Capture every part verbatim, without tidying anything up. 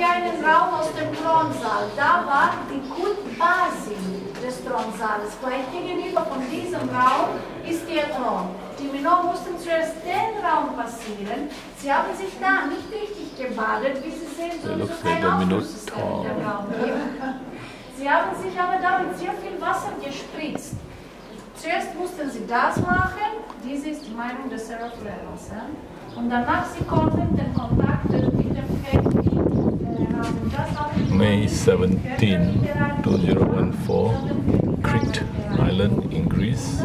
wir einen Raum aus dem Thronsaal. Da war die Kultbasis des Thronsaales. Gleich gegenüber von diesem Raum ist der Thron. Die Minoen mussten zuerst den Raum passieren. Sie haben sich da nicht richtig gebadet, wie Sie sehen, so ist kein Aufschlusssystem im Raum gibt. Sie haben sich aber da mit sehr viel Wasser gespritzt. Zuerst mussten sie das machen, diese ist die Meinung des Seraph-Lehrers. Ja? Und danach sie konnten den Kontakt mit dem König äh, haben. Das haben May seventeenth, two thousand fourteen, Crete Island in Greece.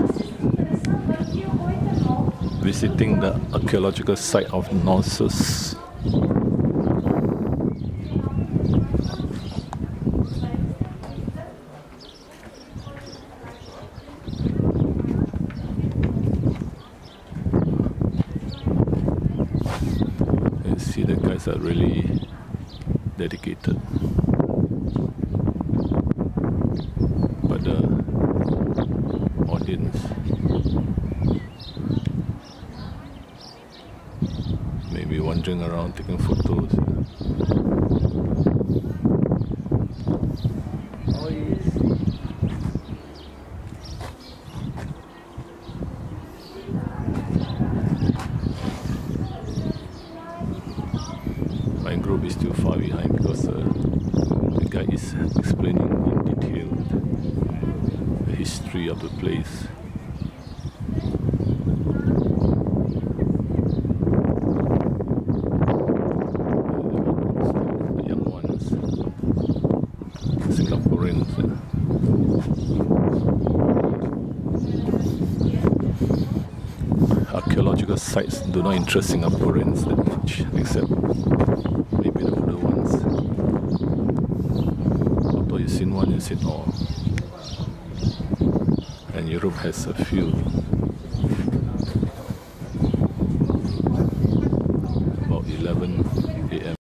Visiting the archaeological site of Knossos. You see, the guys are really dedicated. But the audience maybe wandering around taking photos. Oh, yes. My group is still far behind because uh, the guy is explaining in detail the history of the place. Singaporeans. Archaeological sites do not interest Singaporeans that much, except maybe the older ones. Although you've seen one, you've seen all. And Europe has a few. About eleven A M